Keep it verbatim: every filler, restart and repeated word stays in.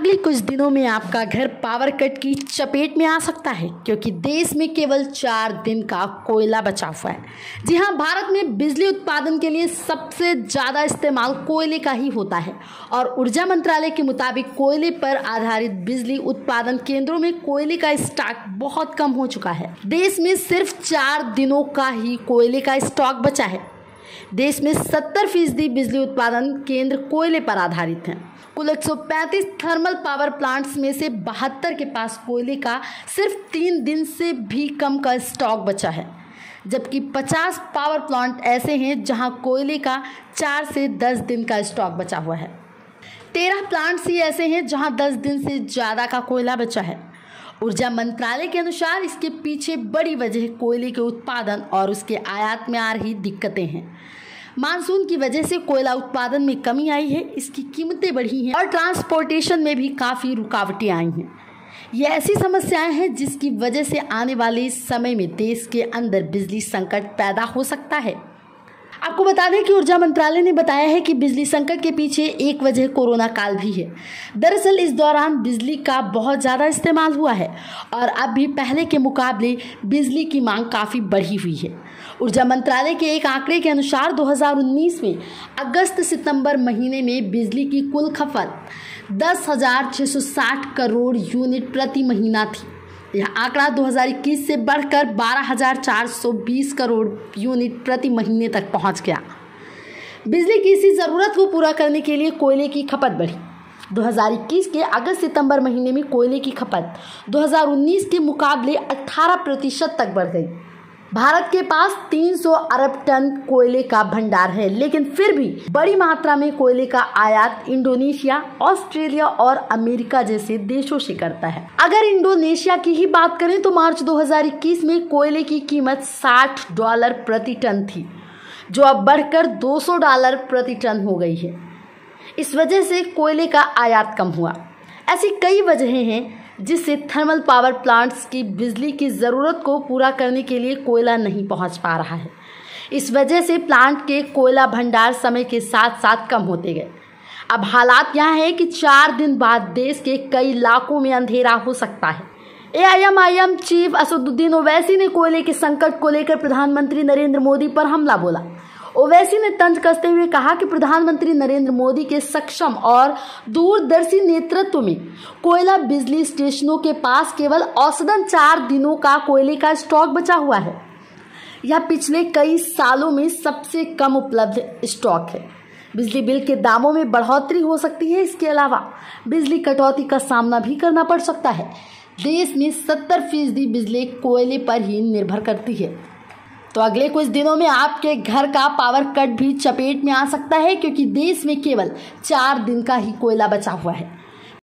अगले कुछ दिनों में आपका घर पावर कट की चपेट में आ सकता है, क्योंकि देश में केवल चार दिन का कोयला बचा हुआ है। जी हाँ, भारत में बिजली उत्पादन के लिए सबसे ज़्यादा इस्तेमाल कोयले का ही होता है और ऊर्जा मंत्रालय के मुताबिक कोयले पर आधारित बिजली उत्पादन केंद्रों में कोयले का स्टॉक बहुत कम हो चुका है। देश में सिर्फ चार दिनों का ही कोयले का स्टॉक बचा है। देश में सत्तर फीसदी बिजली उत्पादन केंद्र कोयले पर आधारित हैं। कुल एक सौ पैंतीस थर्मल पावर प्लांट्स में से बहत्तर के पास कोयले का सिर्फ तीन दिन से भी कम का स्टॉक बचा है, जबकि पचास पावर प्लांट ऐसे हैं जहां कोयले का चार से दस दिन का स्टॉक बचा हुआ है। तेरह प्लांट्स ही ऐसे हैं जहां दस दिन से ज़्यादा का कोयला बचा है। ऊर्जा मंत्रालय के अनुसार इसके पीछे बड़ी वजह कोयले के उत्पादन और उसके आयात में आ रही दिक्कतें हैं। मानसून की वजह से कोयला उत्पादन में कमी आई है, इसकी कीमतें बढ़ी हैं और ट्रांसपोर्टेशन में भी काफ़ी रुकावटें आई हैं। ये ऐसी समस्याएं हैं जिसकी वजह से आने वाले समय में देश के अंदर बिजली संकट पैदा हो सकता है। आपको बता दें कि ऊर्जा मंत्रालय ने बताया है कि बिजली संकट के पीछे एक वजह कोरोना काल भी है। दरअसल इस दौरान बिजली का बहुत ज़्यादा इस्तेमाल हुआ है और अब भी पहले के मुकाबले बिजली की मांग काफ़ी बढ़ी हुई है। ऊर्जा मंत्रालय के एक आंकड़े के अनुसार दो हज़ार उन्नीस में अगस्त सितंबर महीने में बिजली की कुल खपत दस हज़ार छः सौ साठ करोड़ यूनिट प्रति महीना थी। यह आंकड़ा दो हज़ार इक्कीस से बढ़कर बारह हज़ार चार सौ बीस करोड़ यूनिट प्रति महीने तक पहुंच गया। बिजली की इसी ज़रूरत को पूरा करने के लिए कोयले की खपत बढ़ी। दो हज़ार इक्कीस के अगस्त सितंबर महीने में कोयले की खपत दो हज़ार उन्नीस के मुकाबले अठारह प्रतिशत तक बढ़ गई। भारत के पास तीन सौ अरब टन कोयले का भंडार है, लेकिन फिर भी बड़ी मात्रा में कोयले का आयात इंडोनेशिया, ऑस्ट्रेलिया और अमेरिका जैसे देशों से करता है। अगर इंडोनेशिया की ही बात करें तो मार्च दो हज़ार इक्कीस में कोयले की कीमत साठ डॉलर प्रति टन थी, जो अब बढ़कर दो सौ डॉलर प्रति टन हो गई है। इस वजह से कोयले का आयात कम हुआ। ऐसी कई वजहें हैं जिससे थर्मल पावर प्लांट्स की बिजली की ज़रूरत को पूरा करने के लिए कोयला नहीं पहुंच पा रहा है। इस वजह से प्लांट के कोयला भंडार समय के साथ साथ कम होते गए। अब हालात यहाँ है कि चार दिन बाद देश के कई इलाकों में अंधेरा हो सकता है। A I M I M chief Asaduddin Owaisi ने कोयले के संकट को लेकर प्रधानमंत्री नरेंद्र मोदी पर हमला बोला। ओवैसी ने तंज कसते हुए कहा कि प्रधानमंत्री नरेंद्र मोदी के सक्षम और दूरदर्शी नेतृत्व में कोयला बिजली स्टेशनों के पास केवल औसतन चार दिनों का कोयले का स्टॉक बचा हुआ है। यह पिछले कई सालों में सबसे कम उपलब्ध स्टॉक है। बिजली बिल के दामों में बढ़ोतरी हो सकती है। इसके अलावा बिजली कटौती का सामना भी करना पड़ सकता है। देश में सत्तर फीसदी बिजली कोयले पर ही निर्भर करती है। तो अगले कुछ दिनों में आपके घर का पावर कट भी चपेट में आ सकता है, क्योंकि देश में केवल चार दिन का ही कोयला बचा हुआ है।